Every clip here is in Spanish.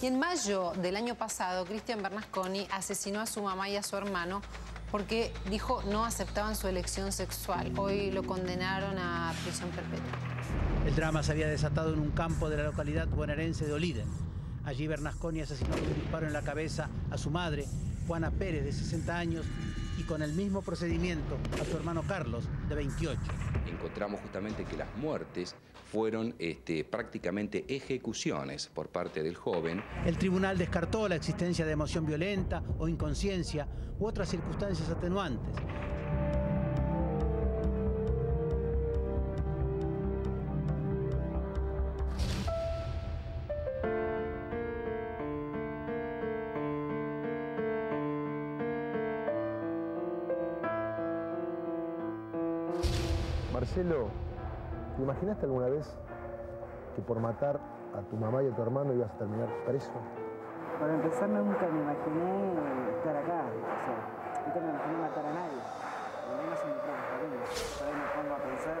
Y en mayo del año pasado, Cristian Bernasconi asesinó a su mamá y a su hermano porque dijo no aceptaban su elección sexual. Hoy lo condenaron a prisión perpetua. El drama se había desatado en un campo de la localidad bonaerense de Oliden. Allí Bernasconi asesinó con un disparo en la cabeza a su madre, Juana Pérez, de 60 años, y con el mismo procedimiento a su hermano Carlos, de 28. Encontramos justamente que las muertes fueron prácticamente ejecuciones por parte del joven. El tribunal descartó la existencia de emoción violenta o inconsciencia u otras circunstancias atenuantes. Marcelo, ¿te imaginaste alguna vez que por matar a tu mamá y a tu hermano ibas a terminar preso? Para empezar, nunca me imaginé estar acá. O sea, nunca me imaginé matar a nadie. Al menos en mi propia familia. Por ahí me pongo a pensar.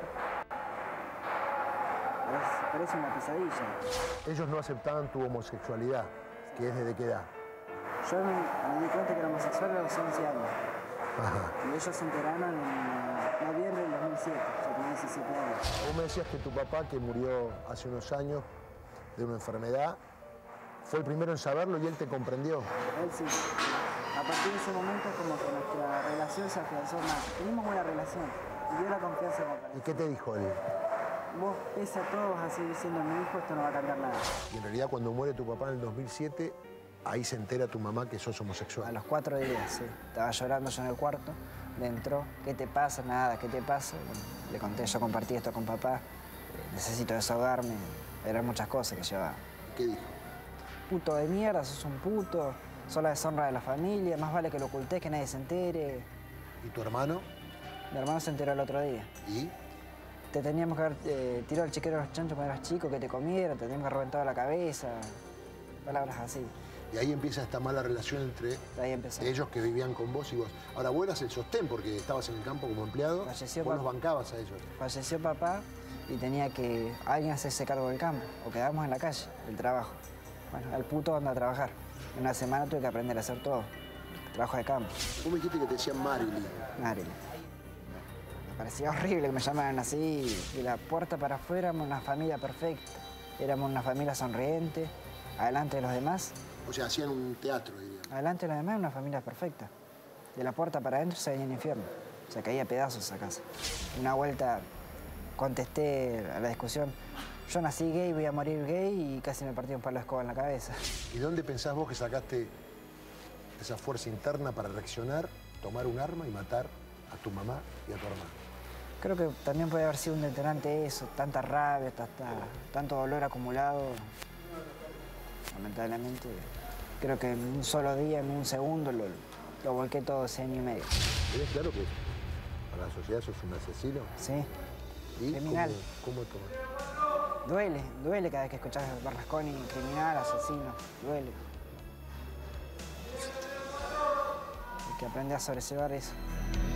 Parece una pesadilla. Ellos no aceptaban tu homosexualidad, que es desde qué edad. Yo me di cuenta que era homosexual a los 11 años. Ajá. Y ellos se enteraron en noviembre del 2007. Yo tenía 17 años. Vos me decías que tu papá, que murió hace unos años de una enfermedad, fue el primero en saberlo y él te comprendió. Él sí. A partir de ese momento, como que nuestra relación se afianzó más. Teníamos buena relación y dio la confianza en la pareja. ¿Y qué te dijo él? Vos, pese a todo, vas a seguir siendo mi hijo, esto no va a cambiar nada. Y en realidad, cuando muere tu papá en el 2007, ahí se entera tu mamá que sos homosexual. A los 4 días, sí. Estaba llorando yo en el cuarto, le entró. ¿Qué te pasa? Nada, ¿qué te pasa? Bueno, le conté, yo compartí esto con papá, necesito desahogarme. Eran muchas cosas que llevaba. ¿Qué dijo? Puto de mierda, sos un puto, sos la deshonra de la familia, más vale que lo ocultés, que nadie se entere. ¿Y tu hermano? Mi hermano se enteró el otro día. ¿Y? Te teníamos que haber tirado el chiquero a los chanchos cuando eras chico, que te comieron, te teníamos que haber reventado la cabeza. Palabras así. Y ahí empieza esta mala relación entre Ahí empezó. ellos que vivían con vos y vos. Ahora, vos eras el sostén porque estabas en el campo como empleado. Falleció vos los papá. bancabas a ellos. Falleció papá y tenía que alguien hacerse cargo del campo, o quedábamos en la calle, el trabajo. Bueno, al puto anda a trabajar. En una semana tuve que aprender a hacer todo. Trabajo de campo. Vos me dijiste que te decían Marilyn. Marilyn. Me parecía horrible que me llamaran así. De la puerta para afuera éramos una familia perfecta. Éramos una familia sonriente, adelante de los demás. O sea, hacían un teatro, diría. Adelante de los demás una familia perfecta. De la puerta para adentro se veía el infierno. Se caía a pedazos esa casa. Una vuelta contesté a la discusión. Yo nací gay, voy a morir gay y casi me partí un palo de escoba en la cabeza. ¿Y dónde pensás vos que sacaste esa fuerza interna para reaccionar, tomar un arma y matar a tu mamá y a tu hermano? Creo que también puede haber sido un detonante eso, tanta rabia, tanto dolor acumulado. Lamentablemente, creo que en un solo día, en un segundo, lo volqué todo ese año y medio. ¿Tenés claro que para la sociedad sos un asesino? Sí. ¿Y criminal. cómo tomás? Duele cada vez que escuchás Bernasconi, criminal, asesino, duele. Hay que aprender a sobrellevar eso.